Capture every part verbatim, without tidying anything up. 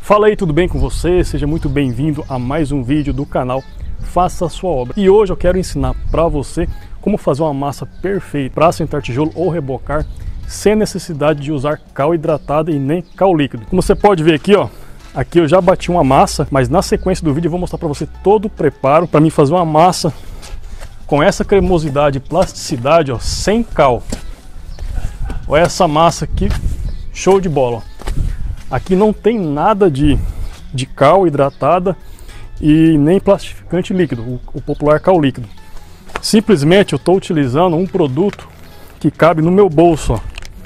Fala aí, tudo bem com você? Seja muito bem-vindo a mais um vídeo do canal Faça a Sua Obra. E hoje eu quero ensinar para você como fazer uma massa perfeita para assentar tijolo ou rebocar sem necessidade de usar cal hidratada e nem cal líquido. Como você pode ver aqui, ó, aqui eu já bati uma massa, mas na sequência do vídeo eu vou mostrar para você todo o preparo para mim fazer uma massa com essa cremosidade e plasticidade, ó, sem cal. Olha essa massa aqui, show de bola, ó. Aqui não tem nada de, de cal hidratada e nem plastificante líquido, o, o popular cal líquido. Simplesmente eu estou utilizando um produto que cabe no meu bolso, ó.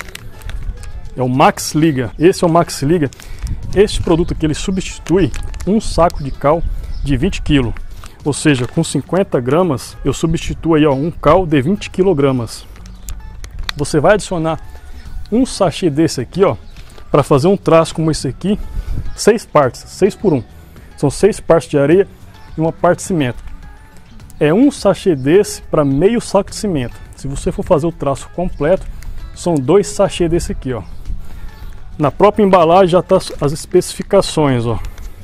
É o Max Liga. Esse é o Max Liga. Este produto aqui ele substitui um saco de cal de vinte quilos. Ou seja, com cinquenta gramas eu substituo aí, ó, um cal de vinte quilogramas. Você vai adicionar um sachê desse aqui, ó, para fazer um traço como esse aqui, seis partes, seis por um. São seis partes de areia e uma parte de cimento. É um sachê desse para meio saco de cimento. Se você for fazer o traço completo, são dois sachês desse aqui, ó. Na própria embalagem já tá as especificações, ó.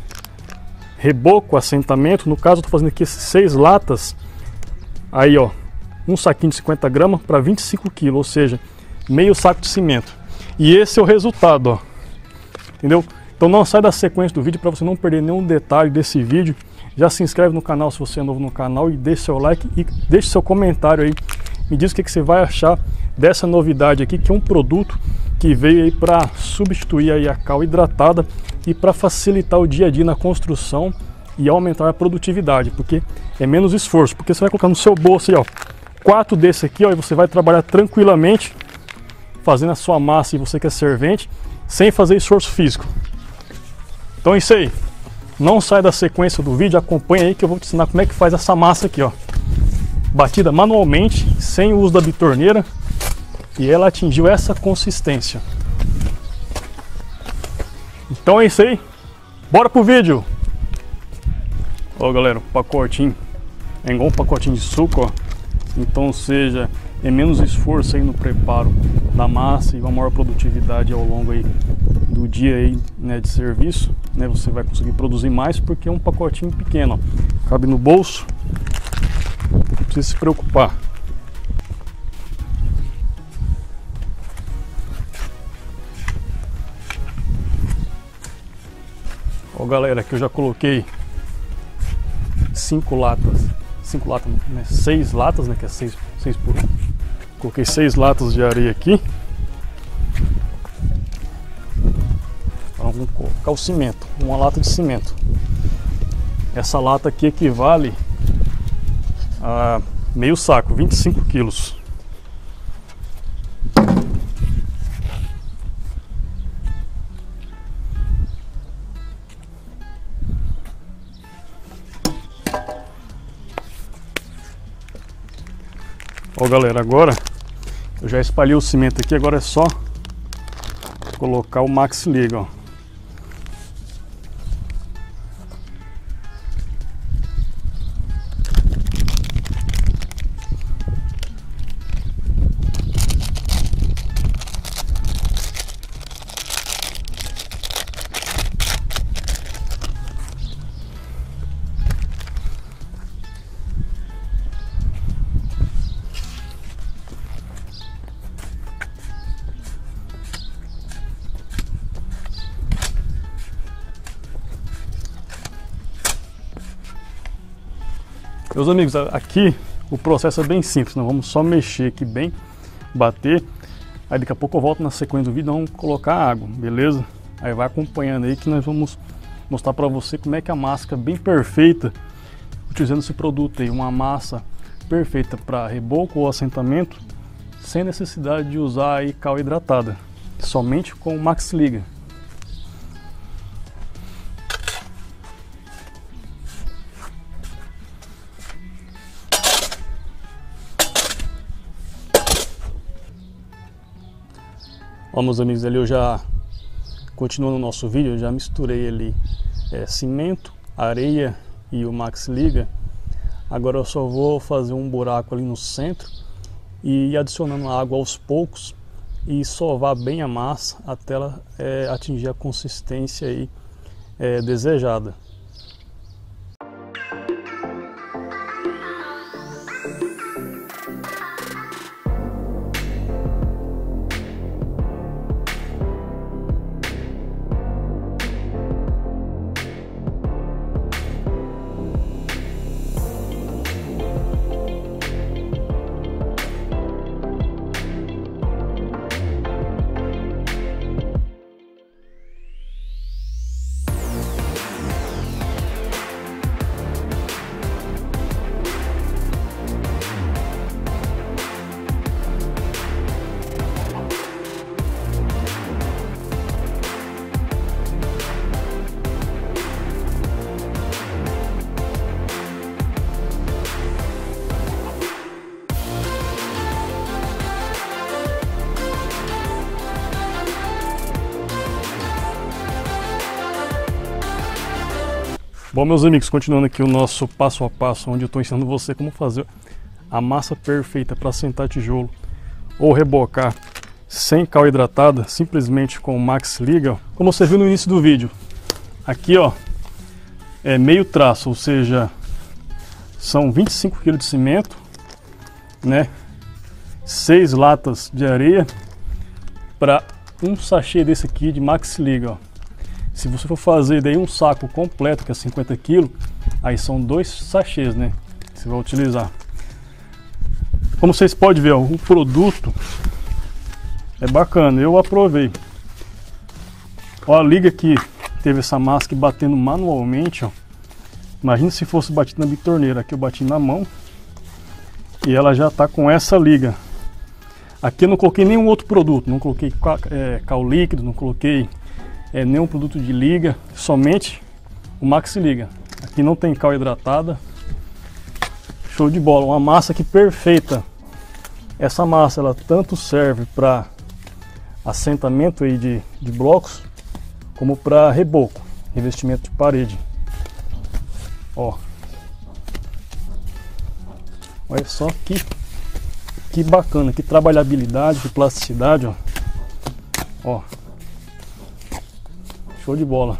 Reboco, assentamento. No caso eu tô fazendo aqui esses seis latas. Aí, ó, um saquinho de cinquenta gramas para vinte e cinco quilos, ou seja, meio saco de cimento. E esse é o resultado, ó. Entendeu? Então não sai da sequência do vídeo para você não perder nenhum detalhe desse vídeo. Já se inscreve no canal se você é novo no canal e deixe seu like e deixe seu comentário aí. Me diz o que, que você vai achar dessa novidade aqui, que é um produto que veio aí para substituir aí a cal hidratada e para facilitar o dia a dia na construção e aumentar a produtividade, porque é menos esforço, porque você vai colocar no seu bolso aí, ó, quatro desse aqui, ó, e você vai trabalhar tranquilamente fazendo a sua massa e você que é servente, sem fazer esforço físico. Então é isso aí. Não sai da sequência do vídeo, acompanha aí que eu vou te ensinar como é que faz essa massa aqui, ó. Batida manualmente, sem o uso da bitorneira, e ela atingiu essa consistência. Então é isso aí. Bora pro vídeo. Ó, galera, o pacotinho é igual um pacotinho de suco, ó. Então, ou seja, é menos esforço aí no preparo da massa e uma maior produtividade ao longo aí do dia aí, né, de serviço, né? Você vai conseguir produzir mais porque é um pacotinho pequeno, ó. Cabe no bolso, não precisa se preocupar. Ó, galera, aqui eu já coloquei cinco latas, cinco latas, né? Seis latas, né? Que é seis, seis por um. Coloquei seis latas de areia aqui. Vamos colocar o cimento, uma lata de cimento. Essa lata aqui equivale a meio saco, vinte e cinco quilos. Ó, galera, agora eu já espalhei o cimento aqui, agora é só colocar o Max Liga, ó. Meus amigos, aqui o processo é bem simples, nós vamos só mexer aqui bem, bater, aí daqui a pouco eu volto na sequência do vídeo, vamos colocar água, beleza? Aí vai acompanhando aí que nós vamos mostrar para você como é que a massa é bem perfeita, utilizando esse produto aí, uma massa perfeita para reboco ou assentamento, sem necessidade de usar aí cal hidratada, somente com o Max Liga. Ó, meus amigos, ali eu já, continuando o nosso vídeo, eu já misturei ali é, cimento, areia e o Max Liga. Agora eu só vou fazer um buraco ali no centro e ir adicionando água aos poucos e sovar bem a massa até ela é, atingir a consistência aí é, desejada. Bom, meus amigos, continuando aqui o nosso passo a passo, onde eu estou ensinando você como fazer a massa perfeita para assentar tijolo ou rebocar sem cal hidratada, simplesmente com o Max Liga. Como você viu no início do vídeo, aqui ó, é meio traço, ou seja, são vinte e cinco quilos de cimento, né? seis latas de areia para um sachê desse aqui de Max Liga, ó. Se você for fazer daí um saco completo, que é cinquenta quilos, aí são dois sachês, né? Que você vai utilizar. Como vocês podem ver, ó, o produto é bacana, eu aprovei. Ó, a liga que teve essa massa aqui batendo manualmente, ó. Imagina se fosse batido na bitorneira. Aqui eu bati na mão e ela já tá com essa liga. Aqui eu não coloquei nenhum outro produto, não coloquei é, cal líquido, não coloquei É, nenhum produto de liga, somente o Max Liga. Aqui não tem cal hidratada. Show de bola, uma massa aqui perfeita. Essa massa ela tanto serve para assentamento aí de, de blocos, como para reboco, revestimento de parede. Ó, olha só que, que bacana, que trabalhabilidade, que plasticidade, ó. Ó. Show de bola.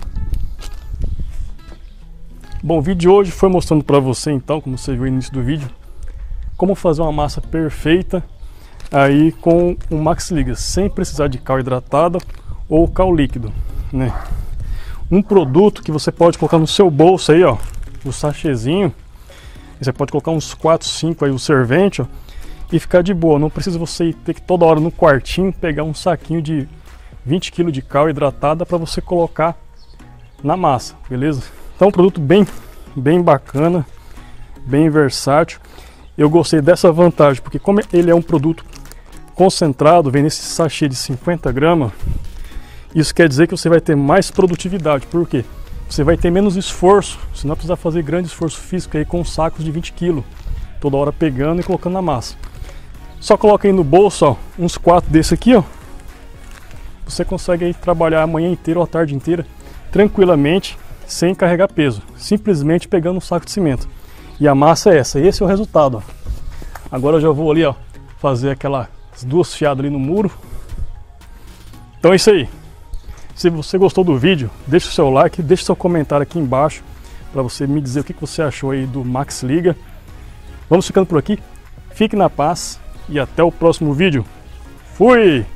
Bom, o vídeo de hoje foi mostrando para você, então, como você viu no início do vídeo, como fazer uma massa perfeita aí com o Max Liga, sem precisar de cal hidratada ou cal líquido, né? Um produto que você pode colocar no seu bolso aí, ó, o sachêzinho. Você pode colocar uns quatro, cinco aí, o servente, ó, e ficar de boa. Não precisa você ter que toda hora no quartinho pegar um saquinho de vinte quilos de cal hidratada para você colocar na massa, beleza? Então, um produto bem, bem bacana, bem versátil. Eu gostei dessa vantagem, porque como ele é um produto concentrado, vem nesse sachê de cinquenta gramas, isso quer dizer que você vai ter mais produtividade. Por quê? Você vai ter menos esforço, você não precisa fazer grande esforço físico aí com sacos de vinte quilos, toda hora pegando e colocando na massa. Só coloca aí no bolso, ó, uns quatro desse aqui, ó. Você consegue aí trabalhar a manhã inteira ou a tarde inteira tranquilamente, sem carregar peso, simplesmente pegando um saco de cimento. E a massa é essa, esse é o resultado, ó. Agora eu já vou ali, ó, fazer aquelas duas fiadas ali no muro. Então é isso aí. Se você gostou do vídeo, deixa o seu like, deixa o seu comentário aqui embaixo para você me dizer o que você achou aí do Max Liga. Vamos ficando por aqui, fique na paz e até o próximo vídeo. Fui!